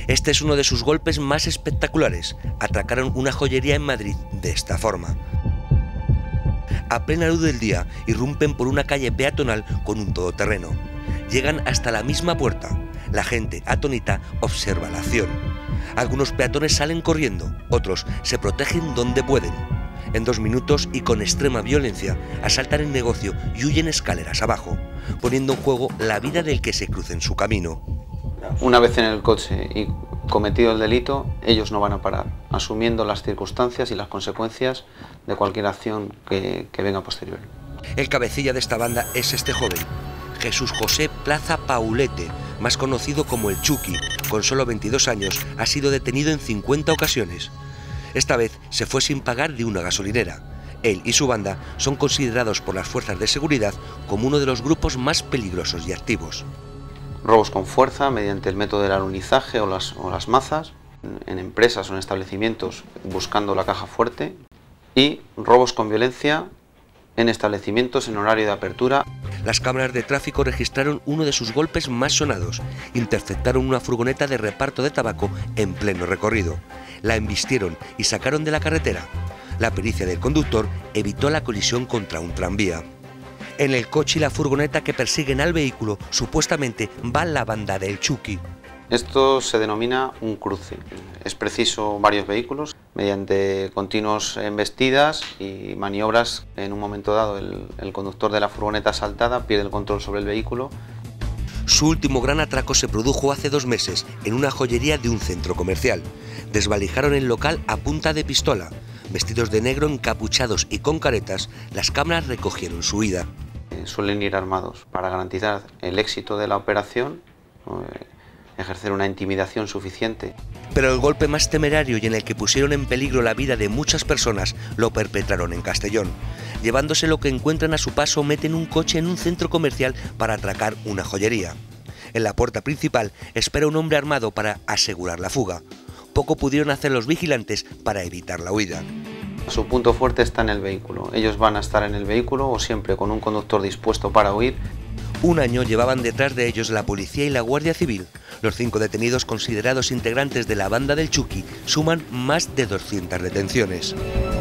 Este es uno de sus golpes más espectaculares. Atracaron una joyería en Madrid de esta forma. A plena luz del día, irrumpen por una calle peatonal con un todoterreno. Llegan hasta la misma puerta. La gente, atónita, observa la acción. Algunos peatones salen corriendo, otros se protegen donde pueden. En 2 minutos y con extrema violencia, asaltan el negocio y huyen escaleras abajo, poniendo en juego la vida del que se cruce en su camino. Una vez en el coche y cometido el delito, ellos no van a parar, asumiendo las circunstancias y las consecuencias de cualquier acción que venga posterior. El cabecilla de esta banda es este joven, Jesús José Plaza Paulete, más conocido como el Chucky. Con solo 22 años ha sido detenido en 50 ocasiones. Esta vez se fue sin pagar de una gasolinera. Él y su banda son considerados por las fuerzas de seguridad como uno de los grupos más peligrosos y activos. Robos con fuerza mediante el método del alunizaje o las mazas, en empresas o en establecimientos buscando la caja fuerte, y robos con violencia en establecimientos en horario de apertura. Las cámaras de tráfico registraron uno de sus golpes más sonados. Interceptaron una furgoneta de reparto de tabaco en pleno recorrido. La embistieron y sacaron de la carretera. La pericia del conductor evitó la colisión contra un tranvía. En el coche y la furgoneta que persiguen al vehículo, supuestamente va la banda del Chucky. Esto se denomina un cruce. Es preciso varios vehículos, mediante continuas embestidas y maniobras. En un momento dado, el conductor de la furgoneta asaltada pierde el control sobre el vehículo. Su último gran atraco se produjo hace 2 meses en una joyería de un centro comercial. Desvalijaron el local a punta de pistola. Vestidos de negro, encapuchados y con caretas, las cámaras recogieron su huida. Suelen ir armados para garantizar el éxito de la operación, ejercer una intimidación suficiente. Pero el golpe más temerario y en el que pusieron en peligro la vida de muchas personas lo perpetraron en Castellón. Llevándose lo que encuentran a su paso, meten un coche en un centro comercial para atracar una joyería. En la puerta principal espera un hombre armado para asegurar la fuga. Poco pudieron hacer los vigilantes para evitar la huida. Su punto fuerte está en el vehículo. Ellos van a estar en el vehículo o siempre con un conductor dispuesto para huir. 1 año llevaban detrás de ellos la policía y la Guardia Civil. Los 5 detenidos considerados integrantes de la banda del Chucky suman más de 200 detenciones.